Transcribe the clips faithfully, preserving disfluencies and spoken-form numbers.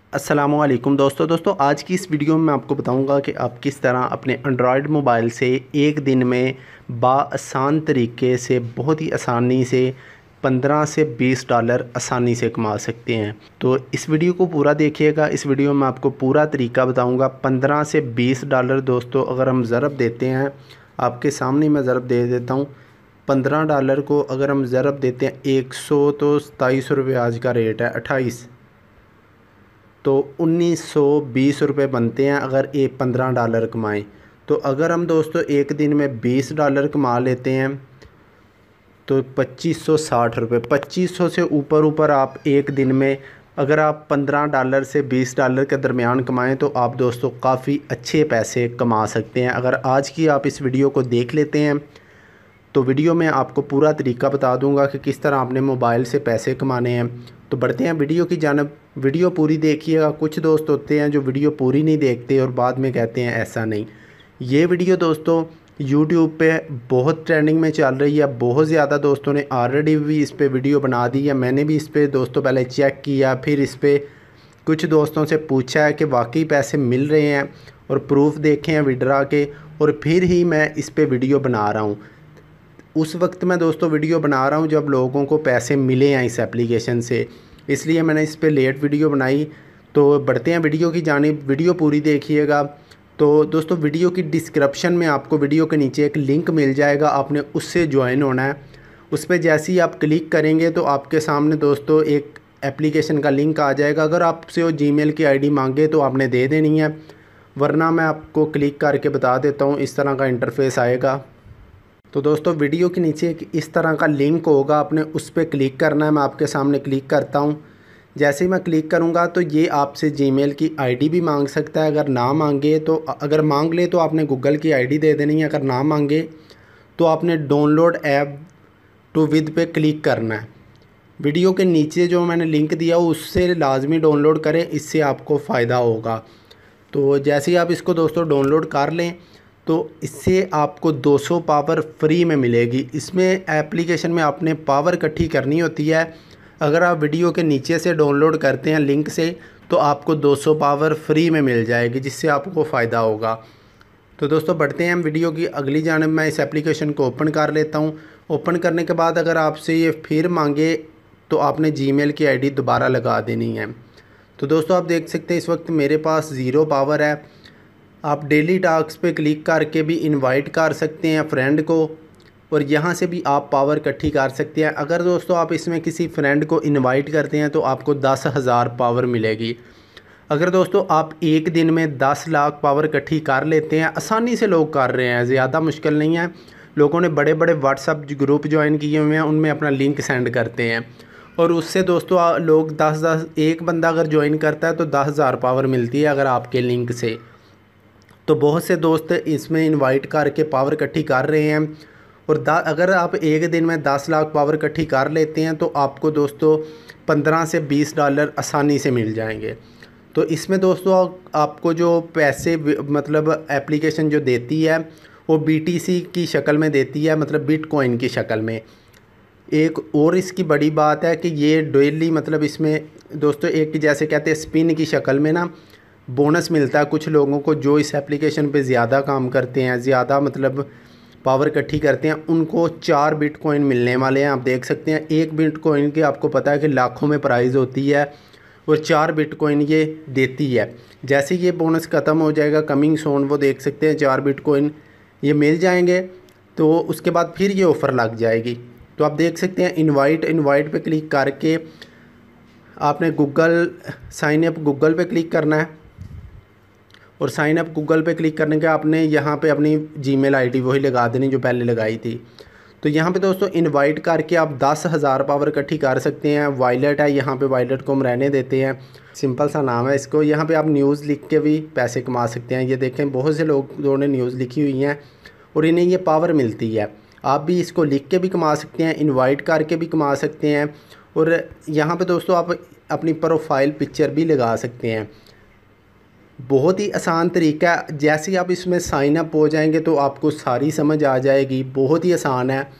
अस्सलामुअलैकुम दोस्तों दोस्तों आज की इस वीडियो में मैं आपको बताऊंगा कि आप किस तरह अपने एंड्रॉयड मोबाइल से एक दिन में बाआसान तरीके से बहुत ही आसानी से पंद्रह से बीस डॉलर आसानी से कमा सकते हैं। तो इस वीडियो को पूरा देखिएगा। इस वीडियो में आपको पूरा तरीका बताऊंगा। पंद्रह से बीस डॉलर दोस्तों अगर हम ज़रब देते हैं, आपके सामने मैं ज़रब दे देता हूँ। पंद्रह डॉलर को अगर हम ज़रब देते हैं एक सौ, तो सताईस रुपये आज का रेट है, अट्ठाईस, तो उन्नीस सौ बीस रुपये बनते हैं अगर एक पंद्रह डॉलर कमाएं। तो अगर हम दोस्तों एक दिन में बीस डॉलर कमा लेते हैं तो पच्चीस सौ साठ रुपये, पच्चीस सौ से ऊपर ऊपर आप एक दिन में अगर आप पंद्रह डॉलर से बीस डॉलर के दरमियान कमाएं तो आप दोस्तों काफ़ी अच्छे पैसे कमा सकते हैं। अगर आज की आप इस वीडियो को देख लेते हैं तो वीडियो में आपको पूरा तरीका बता दूंगा कि किस तरह आपने मोबाइल से पैसे कमाने हैं। तो बढ़ते हैं वीडियो की जानब। वीडियो पूरी देखिएगा। कुछ दोस्त होते हैं जो वीडियो पूरी नहीं देखते और बाद में कहते हैं ऐसा नहीं। ये वीडियो दोस्तों यूट्यूब पे बहुत ट्रेंडिंग में चल रही है। बहुत ज़्यादा दोस्तों ने ऑलरेडी भी इस पर वीडियो बना दी है। मैंने भी इस पर दोस्तों पहले चेक किया, फिर इस पर कुछ दोस्तों से पूछा है कि वाकई पैसे मिल रहे हैं और प्रूफ देखे हैं विड्रा के, और फिर ही मैं इस पर वीडियो बना रहा हूँ। उस वक्त मैं दोस्तों वीडियो बना रहा हूँ जब लोगों को पैसे मिले हैं इस एप्लीकेशन से, इसलिए मैंने इस पे लेट वीडियो बनाई। तो बढ़ते हैं वीडियो की जानिब। वीडियो पूरी देखिएगा। तो दोस्तों वीडियो की डिस्क्रिप्शन में आपको वीडियो के नीचे एक लिंक मिल जाएगा, आपने उससे ज्वाइन होना है। उस पर जैसे ही आप क्लिक करेंगे तो आपके सामने दोस्तों एक एप्लीकेशन का लिंक आ जाएगा। अगर आपसे वो जीमेल की आईडी मांगे तो आपने दे देनी है, वरना मैं आपको क्लिक करके बता देता हूँ। इस तरह का इंटरफेस आएगा। तो दोस्तों वीडियो के नीचे एक इस तरह का लिंक होगा, आपने उस पर क्लिक करना है। मैं आपके सामने क्लिक करता हूँ। जैसे ही मैं क्लिक करूँगा तो ये आपसे जीमेल की आईडी भी मांग सकता है। अगर ना मांगे तो, अगर मांग ले तो आपने गूगल की आईडी दे देनी है। अगर ना मांगे तो आपने डाउनलोड ऐप टू विद पे क्लिक करना है। वीडियो के नीचे जो मैंने लिंक दिया उससे लाजमी डाउनलोड करें, इससे आपको फ़ायदा होगा। तो जैसे ही आप इसको दोस्तों डाउनलोड कर लें तो इससे आपको दो सौ पावर फ्री में मिलेगी। इसमें एप्लीकेशन में आपने पावर इकट्ठी करनी होती है। अगर आप वीडियो के नीचे से डाउनलोड करते हैं लिंक से तो आपको दो सौ पावर फ्री में मिल जाएगी, जिससे आपको फ़ायदा होगा। तो दोस्तों बढ़ते हैं हम वीडियो की अगली जानब। मैं इस एप्लीकेशन को ओपन कर लेता हूँ। ओपन करने के बाद अगर आपसे ये फिर मांगे तो आपने जीमेल की आईडी दोबारा लगा देनी है। तो दोस्तों आप देख सकते हैं इस वक्त मेरे पास ज़ीरो पावर है। आप डेली टास्क पे क्लिक करके भी इनवाइट कर सकते हैं फ्रेंड को, और यहाँ से भी आप पावर इकट्ठी कर सकते हैं। अगर दोस्तों आप इसमें किसी फ्रेंड को इनवाइट करते हैं तो आपको दस हज़ार पावर मिलेगी। अगर दोस्तों आप एक दिन में दस लाख पावर इकट्ठी कर लेते हैं, आसानी से लोग कर रहे हैं, ज़्यादा मुश्किल नहीं है। लोगों ने बड़े बड़े व्हाट्सअप ग्रुप ज्वाइन किए हुए हैं, उनमें अपना लिंक सेंड करते हैं और उससे दोस्तों लोग दस दस एक बंदा अगर ज्वाइन करता है तो दस हज़ार पावर मिलती है अगर आपके लिंक से। तो बहुत से दोस्त इसमें इनवाइट करके पावर इकट्ठी कर रहे हैं। और अगर आप एक दिन में दस लाख पावर इकट्ठी कर लेते हैं तो आपको दोस्तों पंद्रह से बीस डॉलर आसानी से मिल जाएंगे। तो इसमें दोस्तों आपको जो पैसे मतलब एप्लीकेशन जो देती है वो बीटीसी की शक्ल में देती है, मतलब बिटकॉइन की शक्ल में। एक और इसकी बड़ी बात है कि ये डेली मतलब इसमें दोस्तों एक जैसे कहते हैं स्पिन की शक्ल में ना बोनस मिलता है कुछ लोगों को जो इस एप्लीकेशन पे ज़्यादा काम करते हैं, ज़्यादा मतलब पावर इकट्ठी करते हैं, उनको चार बिटकॉइन मिलने वाले हैं। आप देख सकते हैं एक बिटकॉइन के आपको पता है कि लाखों में प्राइस होती है और चार बिटकॉइन ये देती है। जैसे ये बोनस ख़त्म हो जाएगा कमिंग सोन, वो देख सकते हैं चार बिटकॉइन ये मिल जाएंगे, तो उसके बाद फिर ये ऑफ़र लग जाएगी। तो आप देख सकते हैं इनवाइट इनवाइट पे क्लिक करके आपने गूगल साइन अप गूगल पे क्लिक करना है, और साइन अप गूगल पे क्लिक करने के आपने यहाँ पे अपनी जीमेल आईडी वही लगा देनी जो पहले लगाई थी। तो यहाँ पे दोस्तों इनवाइट करके आप दस हज़ार पावर इकट्ठी कर सकते हैं। वायलेट है, यहाँ पे वायलेट को हम रहने देते हैं, सिंपल सा नाम है इसको। यहाँ पे आप न्यूज़ लिख के भी पैसे कमा सकते हैं। ये देखें बहुत से लोगों ने न्यूज़ लिखी हुई हैं और इन्हें ये पावर मिलती है। आप भी इसको लिख के भी कमा सकते हैं, इन्वाइट करके भी कमा सकते हैं, और यहाँ पर दोस्तों आप अपनी प्रोफाइल पिक्चर भी लगा सकते हैं। बहुत ही आसान तरीका है। जैसे ही आप इसमें साइन अप हो जाएंगे तो आपको सारी समझ आ जाएगी। बहुत ही आसान है।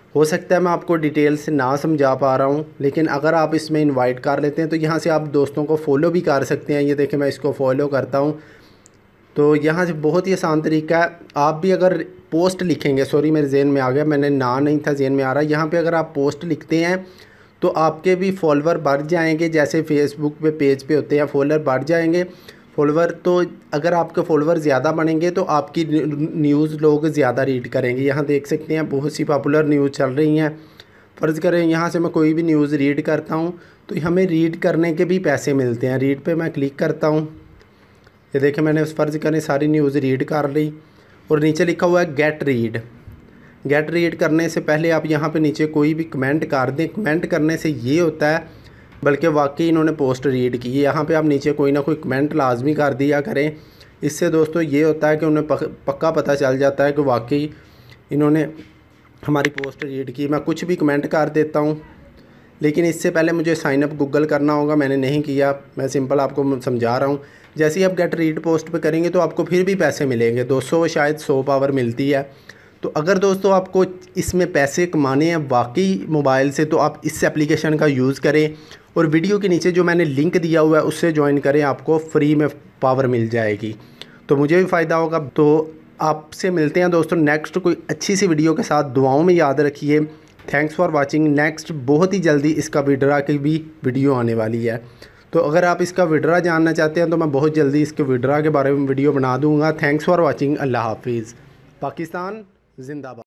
हो सकता है मैं आपको डिटेल से ना समझा पा रहा हूँ, लेकिन अगर आप इसमें इनवाइट कर लेते हैं तो यहाँ से आप दोस्तों को फॉलो भी कर सकते हैं। ये देखें मैं इसको फॉलो करता हूँ तो यहाँ से बहुत ही आसान तरीका है। आप भी अगर पोस्ट लिखेंगे, सॉरी मेरे जहन में आ गया, मैंने ना नहीं था जहन में आ रहा, यहाँ पे अगर आप पोस्ट लिखते हैं तो आपके भी फॉलोवर बढ़ जाएंगे। जैसे फेसबुक पे पेज पे होते हैं फॉलोवर बढ़ जाएंगे फॉलोवर, तो अगर आपके फॉलोवर ज़्यादा बढ़ेंगे तो आपकी न्यूज़ लोग ज़्यादा रीड करेंगे। यहाँ देख सकते हैं बहुत सी पॉपुलर न्यूज़ चल रही हैं। फ़र्ज़ करें यहाँ से मैं कोई भी न्यूज़ रीड करता हूँ तो हमें रीड करने के भी पैसे मिलते हैं। रीड पे मैं क्लिक करता हूँ, ये देखें मैंने उस फ़र्ज़ करें सारी न्यूज़ रीड कर ली और नीचे लिखा हुआ है गेट रीड। गेट रीड करने से पहले आप यहाँ पे नीचे कोई भी कमेंट कर दें। कमेंट करने से ये होता है, बल्कि वाकई इन्होंने पोस्ट रीड की है, यहाँ पे आप नीचे कोई ना कोई कमेंट लाजमी कर दिया करें। इससे दोस्तों ये होता है कि उन्हें पक्का पता चल जाता है कि वाकई इन्होंने हमारी पोस्ट रीड की। मैं कुछ भी कमेंट कर देता हूँ, लेकिन इससे पहले मुझे साइन अप गूगल करना होगा, मैंने नहीं किया। मैं सिंपल आपको समझा रहा हूँ। जैसे ही आप गेट रीड पोस्ट पे करेंगे तो आपको फिर भी पैसे मिलेंगे, दो सौ शायद सौ पावर मिलती है। तो अगर दोस्तों आपको इसमें पैसे कमाने हैं वाकई मोबाइल से, तो आप इस एप्लीकेशन का यूज़ करें और वीडियो के नीचे जो मैंने लिंक दिया हुआ है उससे ज्वाइन करें, आपको फ्री में पावर मिल जाएगी, तो मुझे भी फ़ायदा होगा। तो आपसे मिलते हैं दोस्तों नेक्स्ट कोई अच्छी सी वीडियो के साथ। दुआओं में याद रखिए। Thanks for watching. नेक्स्ट बहुत ही जल्दी इसका विड्रा की भी वीडियो आने वाली है, तो अगर आप इसका विड्रा जानना चाहते हैं तो मैं बहुत जल्दी इसके विड्रा के बारे में वीडियो बना दूंगा। Thanks for watching. अल्लाह हाफिज़। पाकिस्तान जिंदाबाद।